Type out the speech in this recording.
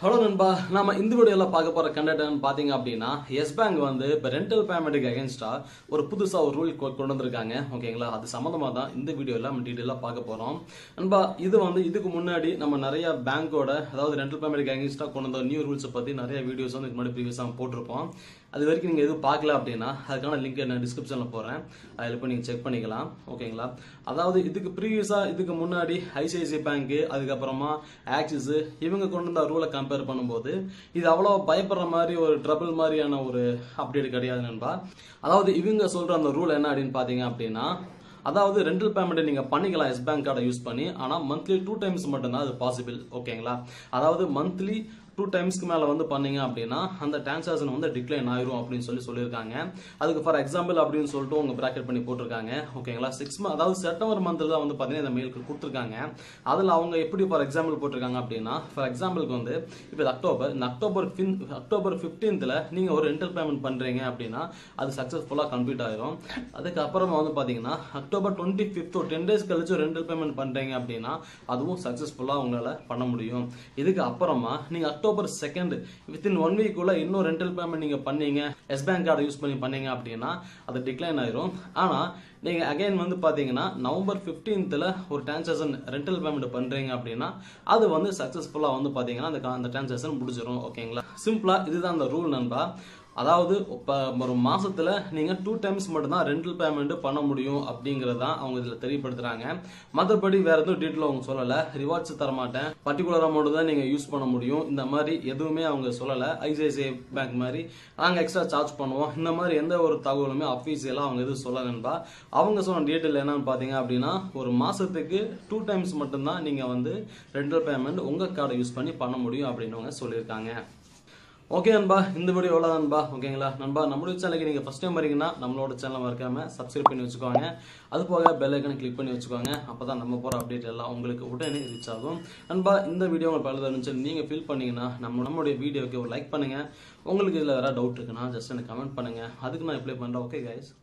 Hello நண்பா, நாம இந்த வீடியோல பார்க்க போற கண்டென்ட் பாத்தீங்க அப்படின்னா எஸ் பேங்க் வந்து இப்போ ரெண்டல் பேமெண்ட்டுக்கு அகேன்ஸ்டா ஒரு புதுசா ஒரு ரூல் கொண்டு வந்திருக்காங்க. ஓகேங்களா, அது சம்பந்தமா தான் இந்த வீடியோல நம்ம டீடைலா பார்க்க போறோம். நண்பா, இது வந்து இதுக்கு முன்னாடி நம்ம நிறைய பேங்கோட அதாவது ரெண்டல் பேமெண்ட்டுக்கு அகேன்ஸ்டா கொண்டு வந்த நியூ ரூல்ஸ் பத்தி நிறைய வீடியோஸ் வந்து இதுக்கு முன்னாடி ப்ரீவியஸா போட்டிருப்போம். அது வரைக்கும் நீங்க எதுவும் பார்க்கல அப்படின்னா அதுக்கான லிங்க் நான் டிஸ்கிரிப்ஷன்ல போறேன், அதில் போய் நீங்க செக் பண்ணிக்கலாம். ஓகேங்களா, அதாவது இதுக்கு ப்ரீவியஸா இதுக்கு முன்னாடி ஐசிஐசிஐ பேங்க் அதுக்கப்புறமா ஆக்சிஸ் இவங்க கொண்டு வந்த ரூலை கம்பேர் பண்ணும்போது இது அவ்வளோ பயப்படுற மாதிரி ஒரு ட்ரபிள் மாதிரியான ஒரு அப்டேட் கிடையாது நண்பா. அதாவது இவங்க சொல்ற அந்த ரூல் என்ன அப்படின்னு பாத்தீங்க அப்படின்னா, அதாவது ரெண்டல் பேமெண்ட் நீங்க பண்ணிக்கலாம் எஸ் பேங்க் கார்டை யூஸ் பண்ணி, ஆனா மந்த்லி 2 டைம்ஸ் மட்டும் தான் அது பாசிபிள். ஓகேங்களா, அதாவது மந்த்லி 2 டைம்ஸ்க்கு மேல வந்து பண்ணீங்க அப்படின்னா அந்த டிரான்சாக்ஷன் வந்து டிக்ளைன் ஆயிரும் அப்படின்னு சொல்லியிருக்காங்க. அதுக்கு ஃபார் எக்ஸாம்பிள் அப்படின்னு சொல்லிட்டு உங்க பிராக்கெட் பண்ணி போட்டிருக்காங்க. ஓகேங்களா, 6 மந்த் அதாவது செப்டம்பர் மந்த்ல தான் வந்து பாத்தீங்கன்னா இந்த மெயிலுக்கு கொடுத்துருக்காங்க. அதுல அவங்க எப்படி ஃபார் எக்ஸாம்பிள் போட்டிருக்காங்க அப்படின்னா, ஃபார் எக்ஸாம்பிளுக்கு வந்து இப்போ அக்டோபர் 15th நீங்க ஒரு ரெண்டல் பேமெண்ட் பண்றீங்க அப்படின்னா அது சக்சஸ்ஃபுல்லா கம்ப்ளீட் ஆயிரும். அதுக்கப்புறமா வந்து பாத்தீங்கன்னா அக்டோபர் 25th 10 டேஸ் கழிச்சு ரெண்டல் பேமெண்ட் பண்றீங்க அப்படின்னா அதுவும் சக்சஸ்ஃபுல்லா உங்களால பண்ண முடியும். இதுக்கு அப்புறமா நீங்க அக்டோபர் 2 வித்தின் 1 வீக் உள்ள இன்னும் ரெண்டல் பேமெண்ட் நீங்க பண்ணீங்க எஸ் பேங்க் கார்டு யூஸ் பண்ணி பண்ணீங்க அப்படின்னா அது டிக்ளைன் ஆயிரும். ஆனா நீங்க அகைன் வந்து பாத்தீங்கன்னா நவம்பர் 15th ஒரு டிரான்சாக்ஷன் ரெண்டல் பேமெண்ட் பண்றீங்க அப்படின்னா அது வந்து சக்சஸ்ஃபுல்லா வந்து பாத்தீங்கன்னா அந்த டிரான்சாக்ஷன் முடிஞ்சிடும். ஓகேங்களா, சிம்பிளா இதுதான் அந்த ரூல் நண்பா. அதாவது ஒரு மாசத்துல நீங்க 2 டைம்ஸ் மட்டும் தான் ரெண்டல் பேமெண்ட் பண்ண முடியும் அப்படிங்கறத அவங்க இதுல தெரியப்படுத்துறாங்க. மற்றபடி வேற எதுவும் டீட்டெயில் அவங்க சொல்லல. ரிவார்ட்ஸ் தர மாட்டேன், பர்டிகுலர் அமௌண்ட் தான் நீங்க யூஸ் பண்ண முடியும், இந்த மாதிரி எதுவுமே அவங்க சொல்லல. ஐசிஐசிஐ பேங்க் மாதிரி நாங்க எக்ஸ்ட்ரா சார்ஜ் பண்ணுவோம், இந்த மாதிரி எந்த ஒரு தகவலுமே அபிஷியலா அவங்க எதுவும் சொல்லலன்பா. அவங்க சொன்ன டீட்டெயில் என்னன்னு பாத்தீங்க அப்படின்னா, ஒரு மாசத்துக்கு 2 டைம்ஸ் மட்டும் தான் நீங்க வந்து ரெண்டல் பேமெண்ட் உங்க கார்டை யூஸ் பண்ணி பண்ண முடியும் அப்படின்னு அவங்க சொல்லியிருக்காங்க. ஓகே நண்பா, இந்த வீடியோ எவ்வளோ நண்பா. ஓகேங்களா நண்பா, நம்மளுடைய சேனலுக்கு நீங்கள் ஃபர்ஸ்ட் டைம் வரீங்கன்னா நம்மளோட சேனலை மறக்காம சப்ஸ்கிரைப் பண்ணி வச்சுக்கோங்க. அது போக பெல் ஐக்கனை கிளிக் பண்ணி வச்சுக்கோங்க. அப்போ தான் நம்ம போகிற அப்டேட் எல்லாம் உங்களுக்கு உடனே ரீச் ஆகும். நண்பா, இந்த வீடியோ உங்களுக்கு பலதாக இருந்துச்சு நீங்கள் ஃபீல் பண்ணீங்கன்னா நம்மளுடைய வீடியோக்கு ஒரு லைக் பண்ணுங்கள். உங்களுக்கு இதில் வேறு டவுட் இருக்குன்னா ஜஸ்ட் எனக்கு கமெண்ட் பண்ணுங்கள், அதுக்கு நான் ரிப்ளை பண்ணுறேன். Okay guys.